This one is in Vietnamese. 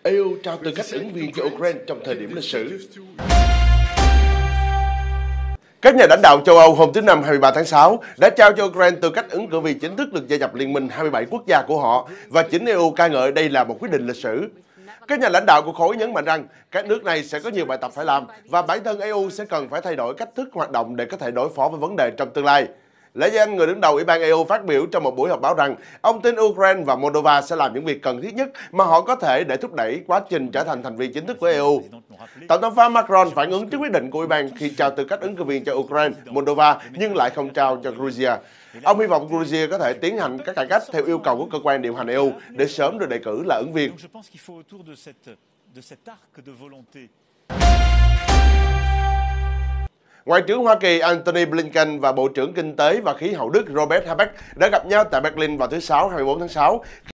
EU trao tư cách ứng viên cho Ukraine trong thời điểm lịch sử. Các nhà lãnh đạo châu Âu hôm thứ Năm 23 tháng 6 đã trao cho Ukraine tư cách ứng cử viên chính thức được gia nhập Liên minh 27 quốc gia của họ và chính EU ca ngợi đây là một quyết định lịch sử. Các nhà lãnh đạo của khối nhấn mạnh rằng các nước này sẽ có nhiều bài tập phải làm và bản thân EU sẽ cần phải thay đổi cách thức hoạt động để có thể đối phó với vấn đề trong tương lai. Lễ danh người đứng đầu Ủy ban EU phát biểu trong một buổi họp báo rằng ông tin Ukraine và Moldova sẽ làm những việc cần thiết nhất mà họ có thể để thúc đẩy quá trình trở thành thành viên chính thức của EU. Tổng thống Pháp Macron phản ứng trước quyết định của Ủy ban khi trao tư cách ứng cử viên cho Ukraine, Moldova nhưng lại không trao cho Georgia. Ông hy vọng Georgia có thể tiến hành các cải cách theo yêu cầu của cơ quan điều hành EU để sớm được đề cử là ứng viên. Ngoại trưởng Hoa Kỳ Antony Blinken và Bộ trưởng Kinh tế và Khí hậu Đức Robert Habeck đã gặp nhau tại Berlin vào thứ Sáu 24 tháng 6.